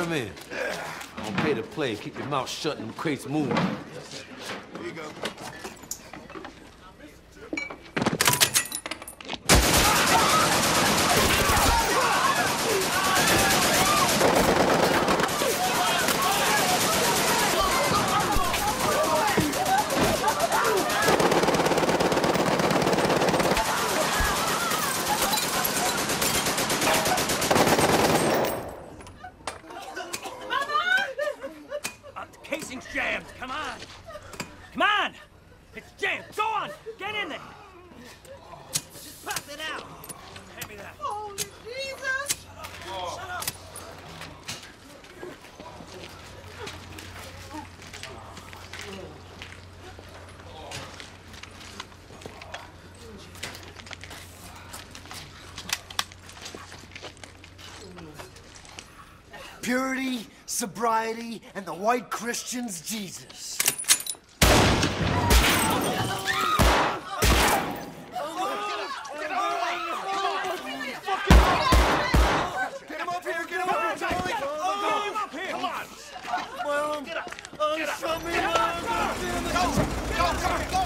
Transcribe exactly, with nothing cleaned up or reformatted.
him in. Don't pay to play. Keep your mouth shut and the crates moving. Here you go. Jammed. Come on. Come on. It's jammed. Go on. Get in there. Just pop it out. Hand me that. Holy Jesus. Oh. Shut up. Purity, sobriety, and the white Christian's Jesus. Go, go, go, go!